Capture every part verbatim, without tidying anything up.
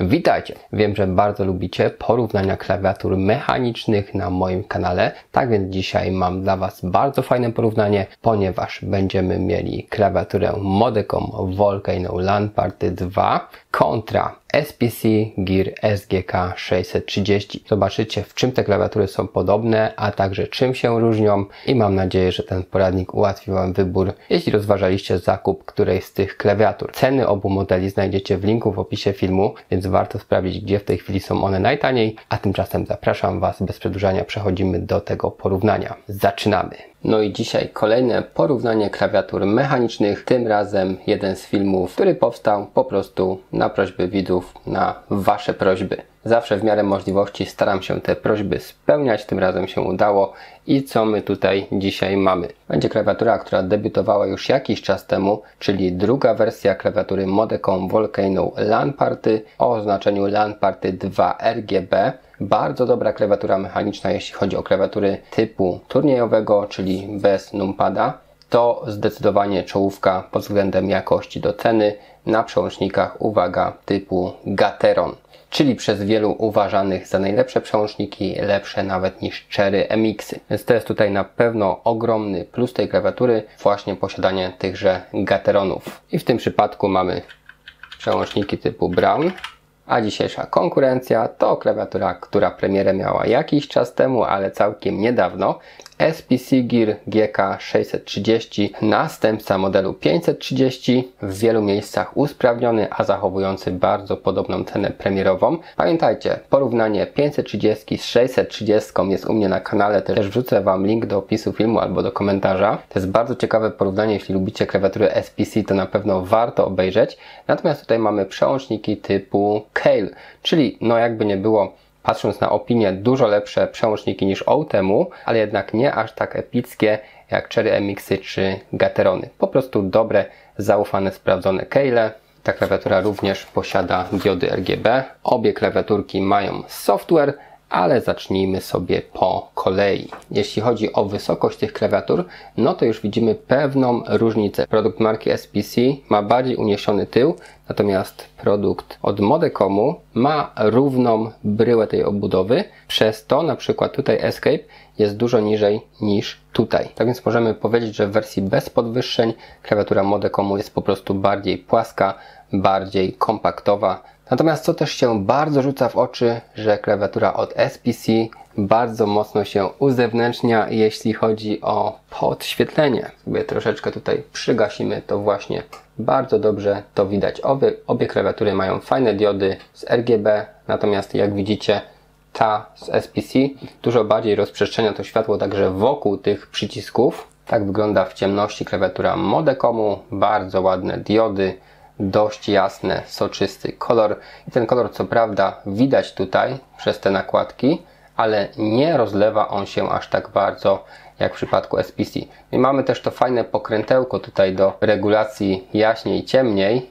Witajcie! Wiem, że bardzo lubicie porównania klawiatur mechanicznych na moim kanale, tak więc dzisiaj mam dla Was bardzo fajne porównanie, ponieważ będziemy mieli klawiaturę Modecom Volcano LAN Party dwa kontra S P C Gear S G K sześćset trzydzieści. Zobaczycie, w czym te klawiatury są podobne, a także czym się różnią i mam nadzieję, że ten poradnik ułatwi Wam wybór, jeśli rozważaliście zakup którejś z tych klawiatur. Ceny obu modeli znajdziecie w linku w opisie filmu, więc warto sprawdzić, gdzie w tej chwili są one najtaniej, a tymczasem zapraszam Was, bez przedłużania przechodzimy do tego porównania. Zaczynamy! No i dzisiaj kolejne porównanie klawiatur mechanicznych, tym razem jeden z filmów, który powstał po prostu na prośby widzów, na Wasze prośby. Zawsze w miarę możliwości staram się te prośby spełniać, tym razem się udało. I co my tutaj dzisiaj mamy? Będzie klawiatura, która debiutowała już jakiś czas temu, czyli druga wersja klawiatury Modecom Volcano LAN Party o oznaczeniu LAN Party dwa R G B. Bardzo dobra klawiatura mechaniczna, jeśli chodzi o klawiatury typu turniejowego, czyli bez numpada. To zdecydowanie czołówka pod względem jakości do ceny na przełącznikach, uwaga, typu Gateron, czyli przez wielu uważanych za najlepsze przełączniki, lepsze nawet niż Cherry M X-y. Więc to jest tutaj na pewno ogromny plus tej klawiatury, właśnie posiadanie tychże Gateronów. I w tym przypadku mamy przełączniki typu Brown. A dzisiejsza konkurencja to klawiatura, która premierę miała jakiś czas temu, ale całkiem niedawno. S P C Gear G K sześćset trzydzieści, następca modelu pięćset trzydzieści, w wielu miejscach usprawniony, a zachowujący bardzo podobną cenę premierową. Pamiętajcie, porównanie pięćset trzydzieści z sześćset trzydzieści jest u mnie na kanale, też wrzucę Wam link do opisu filmu albo do komentarza. To jest bardzo ciekawe porównanie, jeśli lubicie klawiatury S P C, to na pewno warto obejrzeć. Natomiast tutaj mamy przełączniki typu Kailh, czyli no jakby nie było, patrząc na opinię, dużo lepsze przełączniki niż Outemu, ale jednak nie aż tak epickie jak Cherry M X-y czy Gaterony. Po prostu dobre, zaufane, sprawdzone Kailh. Ta klawiatura również posiada diody R G B. Obie klawiaturki mają software, ale zacznijmy sobie po kolei. Jeśli chodzi o wysokość tych klawiatur, no to już widzimy pewną różnicę. Produkt marki S P C ma bardziej uniesiony tył, natomiast produkt od Modecomu ma równą bryłę tej obudowy, przez to na przykład tutaj Escape jest dużo niżej niż tutaj. Tak więc możemy powiedzieć, że w wersji bez podwyższeń klawiatura Modecomu jest po prostu bardziej płaska, bardziej kompaktowa. Natomiast co też się bardzo rzuca w oczy, że klawiatura od S P C bardzo mocno się uzewnętrznia, jeśli chodzi o podświetlenie. Sobie troszeczkę tutaj przygasimy, to właśnie bardzo dobrze to widać. Obie, obie klawiatury mają fajne diody z R G B, natomiast jak widzicie, ta z S P C dużo bardziej rozprzestrzenia to światło także wokół tych przycisków. Tak wygląda w ciemności klawiatura Modecomu. Bardzo ładne diody, dość jasny, soczysty kolor. I ten kolor co prawda widać tutaj przez te nakładki, ale nie rozlewa on się aż tak bardzo jak w przypadku S P C. I mamy też to fajne pokrętełko tutaj do regulacji jaśniej, ciemniej.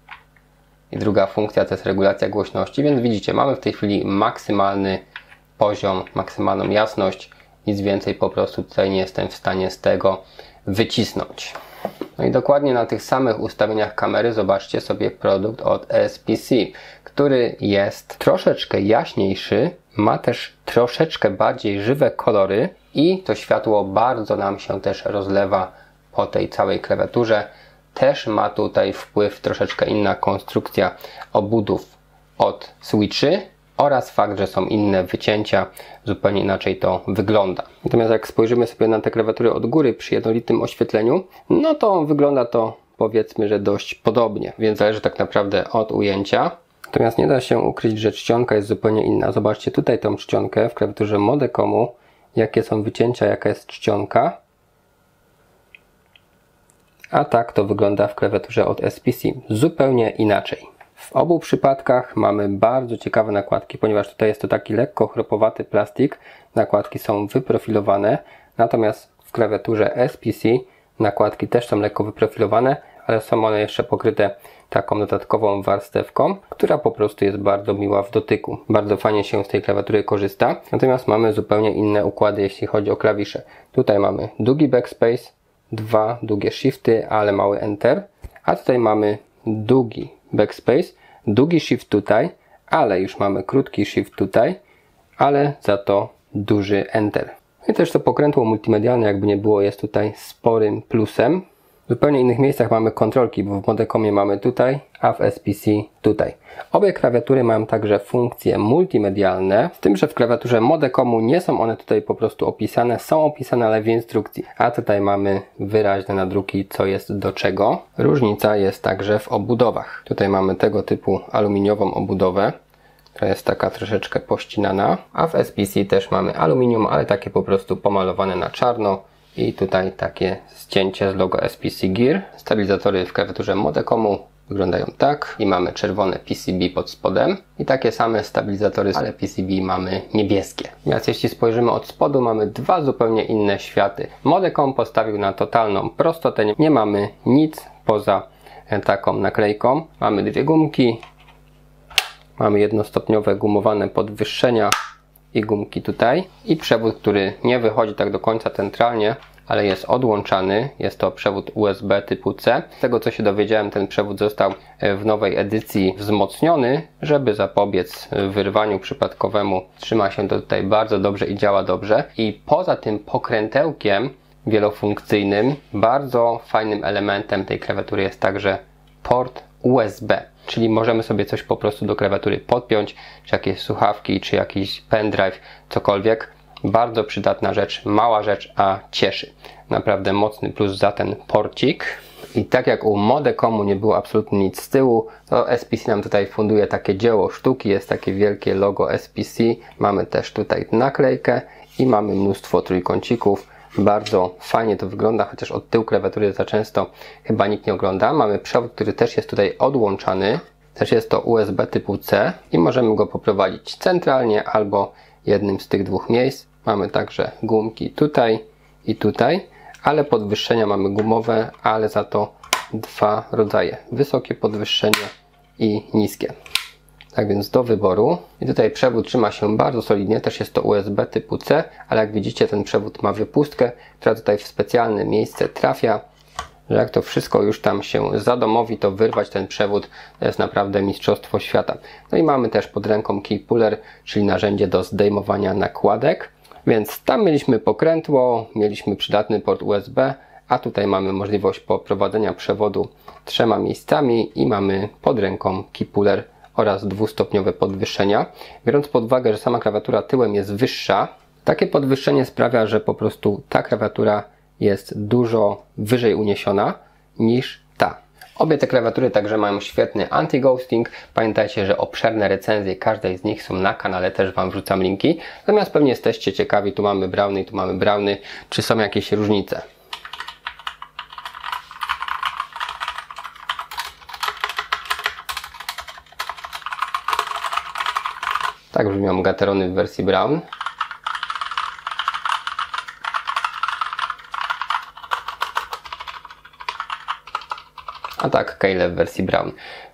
I druga funkcja to jest regulacja głośności, więc widzicie, mamy w tej chwili maksymalny poziom, maksymalną jasność. Nic więcej po prostu tutaj nie jestem w stanie z tego wycisnąć. No i dokładnie na tych samych ustawieniach kamery zobaczcie sobie produkt od S P C, który jest troszeczkę jaśniejszy, ma też troszeczkę bardziej żywe kolory i to światło bardzo nam się też rozlewa po tej całej klawiaturze. Też ma tutaj wpływ troszeczkę inna konstrukcja obudów od switchy oraz fakt, że są inne wycięcia, zupełnie inaczej to wygląda. Natomiast jak spojrzymy sobie na te klawiatury od góry przy jednolitym oświetleniu, no to wygląda to, powiedzmy, że dość podobnie, więc zależy tak naprawdę od ujęcia. Natomiast nie da się ukryć, że czcionka jest zupełnie inna. Zobaczcie tutaj tą czcionkę w klawiaturze Modecomu, jakie są wycięcia, jaka jest czcionka. A tak to wygląda w klawiaturze od S P C. Zupełnie inaczej. W obu przypadkach mamy bardzo ciekawe nakładki, ponieważ tutaj jest to taki lekko chropowaty plastik. Nakładki są wyprofilowane, natomiast w klawiaturze S P C nakładki też są lekko wyprofilowane, ale są one jeszcze pokryte taką dodatkową warstewką, która po prostu jest bardzo miła w dotyku. Bardzo fajnie się z tej klawiatury korzysta. Natomiast mamy zupełnie inne układy, jeśli chodzi o klawisze. Tutaj mamy długi backspace, dwa długie shifty, ale mały enter, a tutaj mamy długi backspace, długi shift tutaj, ale już mamy krótki Shift tutaj, ale za to duży Enter. I też to pokrętło multimedialne, jakby nie było, jest tutaj sporym plusem. W zupełnie innych miejscach mamy kontrolki, bo w Modecomie mamy tutaj, a w S P C tutaj. Obie klawiatury mają także funkcje multimedialne, z tym, że w klawiaturze Modecomu nie są one tutaj po prostu opisane, są opisane, ale w instrukcji. A tutaj mamy wyraźne nadruki, co jest do czego. Różnica jest także w obudowach. Tutaj mamy tego typu aluminiową obudowę, która jest taka troszeczkę pościnana, a w S P C też mamy aluminium, ale takie po prostu pomalowane na czarno. I tutaj takie ścięcie z logo S P C Gear. Stabilizatory w klawiaturze Modecomu wyglądają tak. I mamy czerwone P C B pod spodem. I takie same stabilizatory, ale P C B mamy niebieskie. Natomiast jeśli spojrzymy od spodu, mamy dwa zupełnie inne światy. Modecom postawił na totalną prostotę. Nie mamy nic poza taką naklejką. Mamy dwie gumki. Mamy jednostopniowe gumowane podwyższenia i gumki tutaj i przewód, który nie wychodzi tak do końca centralnie, ale jest odłączany. Jest to przewód U S B typu C. Z tego co się dowiedziałem, ten przewód został w nowej edycji wzmocniony, żeby zapobiec wyrwaniu przypadkowemu. Trzyma się to tutaj bardzo dobrze i działa dobrze. I poza tym pokrętełkiem wielofunkcyjnym, bardzo fajnym elementem tej klawiatury jest także port U S B. Czyli możemy sobie coś po prostu do klawiatury podpiąć, czy jakieś słuchawki, czy jakiś pendrive, cokolwiek. Bardzo przydatna rzecz, mała rzecz, a cieszy. Naprawdę mocny plus za ten porcik. I tak jak u Modecomu nie było absolutnie nic z tyłu, to S P C nam tutaj funduje takie dzieło sztuki. Jest takie wielkie logo S P C. Mamy też tutaj naklejkę i mamy mnóstwo trójkącików. Bardzo fajnie to wygląda, chociaż od tyłu klawiatury za często chyba nikt nie ogląda. Mamy przewód, który też jest tutaj odłączany. Też jest to U S B typu C i możemy go poprowadzić centralnie albo jednym z tych dwóch miejsc. Mamy także gumki tutaj i tutaj, ale podwyższenia mamy gumowe, ale za to dwa rodzaje. Wysokie podwyższenie i niskie. Tak więc do wyboru. I tutaj przewód trzyma się bardzo solidnie, też jest to U S B typu C, ale jak widzicie ten przewód ma wypustkę, która tutaj w specjalne miejsce trafia, że jak to wszystko już tam się zadomowi, to wyrwać ten przewód to jest naprawdę mistrzostwo świata. No i mamy też pod ręką key puller, czyli narzędzie do zdejmowania nakładek, więc tam mieliśmy pokrętło, mieliśmy przydatny port U S B, a tutaj mamy możliwość poprowadzenia przewodu trzema miejscami i mamy pod ręką key puller oraz dwustopniowe podwyższenia. Biorąc pod uwagę, że sama klawiatura tyłem jest wyższa, takie podwyższenie sprawia, że po prostu ta klawiatura jest dużo wyżej uniesiona niż ta. Obie te klawiatury także mają świetny anti-ghosting. Pamiętajcie, że obszerne recenzje każdej z nich są na kanale, też Wam wrzucam linki. Natomiast pewnie jesteście ciekawi, tu mamy browny, tu mamy browny, czy są jakieś różnice. Tak brzmią Gaterony w wersji Brown. A tak Keyle w wersji Brown.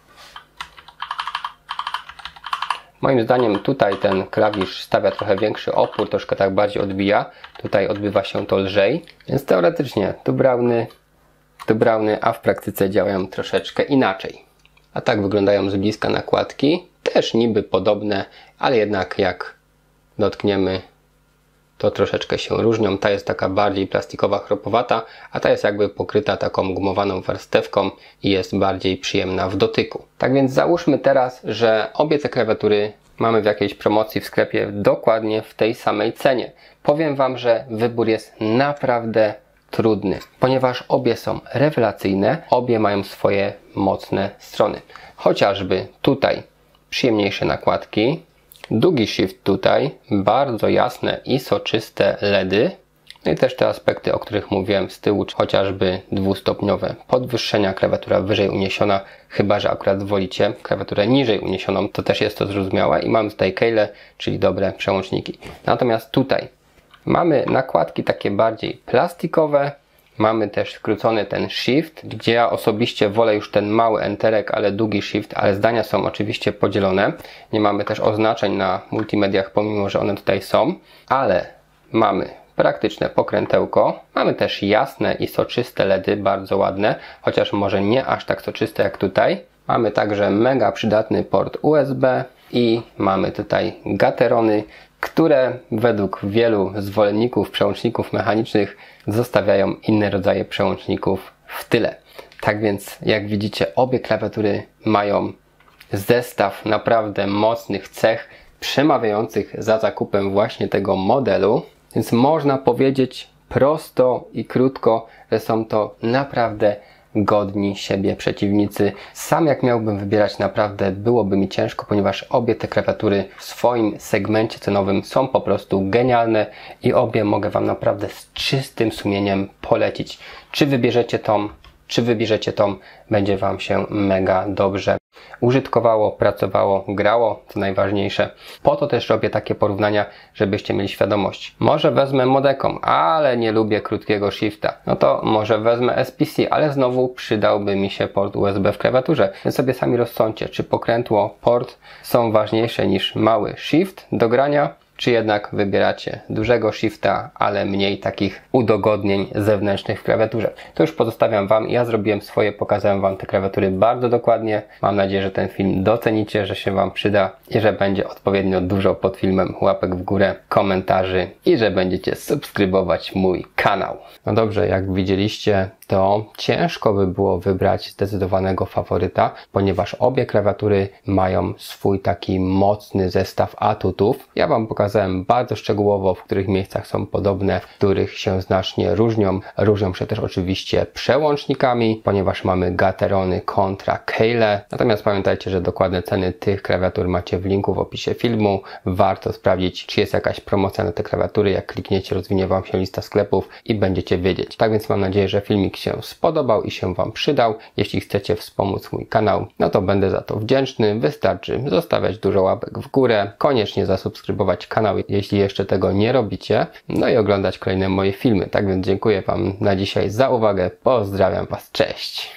Moim zdaniem tutaj ten klawisz stawia trochę większy opór, troszkę tak bardziej odbija. Tutaj odbywa się to lżej. Więc teoretycznie tu Browny, tu Browny, a w praktyce działają troszeczkę inaczej. A tak wyglądają z bliska nakładki. Też niby podobne, ale jednak jak dotkniemy, to troszeczkę się różnią. Ta jest taka bardziej plastikowa, chropowata, a ta jest jakby pokryta taką gumowaną warstewką i jest bardziej przyjemna w dotyku. Tak więc załóżmy teraz, że obie te klawiatury mamy w jakiejś promocji w sklepie dokładnie w tej samej cenie. Powiem Wam, że wybór jest naprawdę trudny, ponieważ obie są rewelacyjne, obie mają swoje mocne strony. Chociażby tutaj przyjemniejsze nakładki, długi shift tutaj, bardzo jasne i soczyste LEDy, no i też te aspekty, o których mówiłem z tyłu, chociażby dwustopniowe podwyższenia, klawiatura wyżej uniesiona, chyba że akurat wolicie klawiaturę niżej uniesioną, to też jest to zrozumiałe i mamy tutaj Keyle, czyli dobre przełączniki. Natomiast tutaj mamy nakładki takie bardziej plastikowe, mamy też skrócony ten shift, gdzie ja osobiście wolę już ten mały enterek, ale długi shift, ale zdania są oczywiście podzielone. Nie mamy też oznaczeń na multimediach, pomimo że one tutaj są, ale mamy praktyczne pokrętełko, mamy też jasne i soczyste LEDy, bardzo ładne, chociaż może nie aż tak soczyste jak tutaj. Mamy także mega przydatny port U S B, i mamy tutaj Gaterony, które według wielu zwolenników przełączników mechanicznych zostawiają inne rodzaje przełączników w tyle. Tak więc jak widzicie, obie klawiatury mają zestaw naprawdę mocnych cech przemawiających za zakupem właśnie tego modelu, więc można powiedzieć prosto i krótko, że są to naprawdę godni siebie przeciwnicy. Sam jak miałbym wybierać, naprawdę byłoby mi ciężko, ponieważ obie te klawiatury w swoim segmencie cenowym są po prostu genialne i obie mogę Wam naprawdę z czystym sumieniem polecić. Czy wybierzecie tą, czy wybierzecie tą, będzie Wam się mega dobrze użytkowało, pracowało, grało, co najważniejsze. Po to też robię takie porównania, żebyście mieli świadomość. Może wezmę Modecom, ale nie lubię krótkiego shifta. No to może wezmę S P C, ale znowu przydałby mi się port U S B w klawiaturze. Więc sobie sami rozsądźcie, czy pokrętło, port są ważniejsze niż mały shift do grania, czy jednak wybieracie dużego shifta, ale mniej takich udogodnień zewnętrznych w klawiaturze. To już pozostawiam Wam. Ja zrobiłem swoje, pokazałem Wam te klawiatury bardzo dokładnie. Mam nadzieję, że ten film docenicie, że się Wam przyda i że będzie odpowiednio dużo pod filmem łapek w górę, komentarzy i że będziecie subskrybować mój kanał. No dobrze, jak widzieliście, to ciężko by było wybrać zdecydowanego faworyta, ponieważ obie klawiatury mają swój taki mocny zestaw atutów. Ja Wam pokazałem bardzo szczegółowo, w których miejscach są podobne, w których się znacznie różnią. Różnią się też oczywiście przełącznikami, ponieważ mamy Gaterony kontra Keyle. Natomiast pamiętajcie, że dokładne ceny tych klawiatur macie w linku w opisie filmu. Warto sprawdzić, czy jest jakaś promocja na te klawiatury. Jak klikniecie, rozwinie Wam się lista sklepów i będziecie wiedzieć. Tak więc mam nadzieję, że filmik się spodobał i się Wam przydał. Jeśli chcecie wspomóc mój kanał, no to będę za to wdzięczny. Wystarczy zostawiać dużo łapek w górę, koniecznie zasubskrybować kanał, jeśli jeszcze tego nie robicie, no i oglądać kolejne moje filmy. Tak więc dziękuję Wam na dzisiaj za uwagę. Pozdrawiam Was, cześć!